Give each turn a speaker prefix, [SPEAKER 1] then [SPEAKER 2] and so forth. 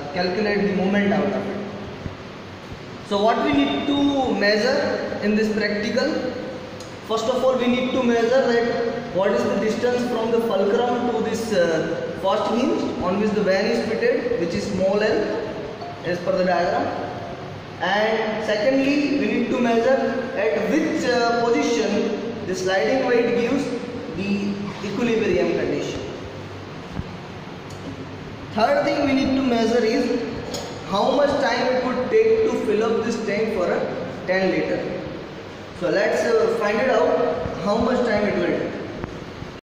[SPEAKER 1] calculate the moment out of it. So what we need to measure in this practical? First of all, we need to measure that what is the distance from the fulcrum to this first hinge on which the van is fitted, which is small l as per the diagram. And secondly, we need to measure at which position the sliding weight gives the equilibrium condition. Third thing we need to measure is how much time it would take to fill up this tank for a 10 liter. So let's find it out how much time it will take.